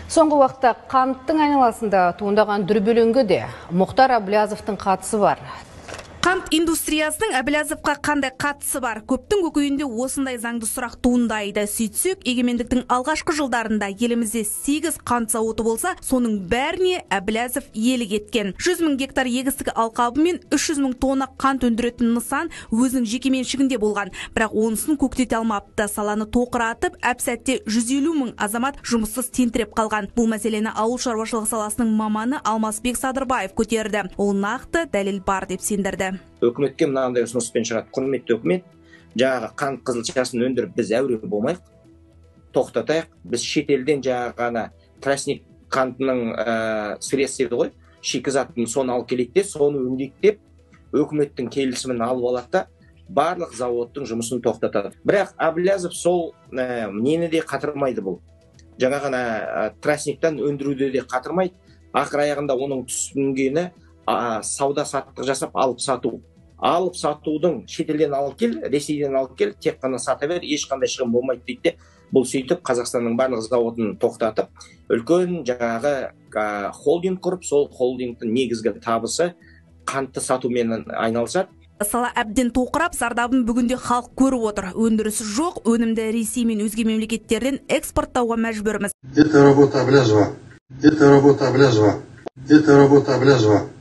Соңғы уақытта қанттың айналасында туындаған дүрбелеңге де Мұхтар Әблязовтың қатысы бар. Қант индустриясының Әблязовқа қандай қатысы бар? Көптің көкейінде осындай заңды сұрақ туындайды. Сөйтсек, егемендіктің алғашқы жылдарында елімізде 8 қант зауыты болса, соның бәріне Әблязов иелік еткен. 100 мың гектар егістік алқабы мен 300 мың тонна қант өндіретін нысан өзінің жекеменшігінде болған. Бірақ онысын көктете алмапты. Саланы тоқыратып, әп-сәтте 150 мың азамат жұмыссыз тентіреп қалған. Бұл мәселені ауыл шаруашылығы саласының маманы Алмасбек Садырбаев көтерді. Ол нақты дәлел бар деп сендірді. Өкіметке мынандай ұсыныспен шығады. Құрметті өкімет, жаңағы қант қызылшасын өндіріп біз әуре болмайық, тоқтатайық. Біз шетелден жаңағы тростник қантының сыресі еді ғой, шикізатын соны алып келейік те, соны өңдейік, өкіметтің келісімін алып алады да, барлық заводтың жұмысын тоқтатады. Бірақ Әблязов сол нені де қатырмайды бұл. Жаңағы тростниктан өндіруді де қатырмайды. Ақыр аяғында оның түсінгені сауда саттық жасап алып сату. Алып сатудың шетелден алып кел, Ресейден алып кел, тек қана сата бер, ешқандай шығын болмайды дейді. Бұл сөйтіп Қазақстанның барлық заводын тоқтатып, үлкен жаңағы холдинг құрып, сол холдингтің негізгі табысы қантты сатумен айналысады. Сала әбден тоқырап, зардабын бүгінде халық көріп отыр. Өндірісі жоқ, өнімді Ресей мен өзге мемлекеттерден экспорттауға мәжбүрміз. Это работа Әблязова. Это работа Әблязова. Это работа Әблязова.